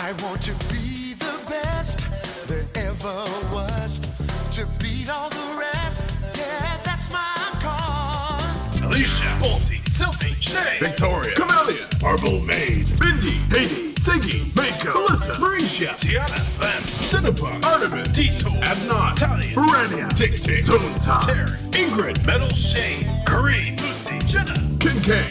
I want to be the best there ever was. To beat all the rest, yeah, that's my cause. Alicia, Bolty, Sylvie, Shay, Victoria, Camellia, Marble Maid, Mindy, Haiti, Siggy, Mako, Melissa, Marisha, Tiana, Lem, Cinnabon, Artemis, Tito, Abnott, Talia, Verania, Tick Tick, Zone Top, Terry, Ingrid, Metal Shade, Kareem, Lucy, Jenna, King K.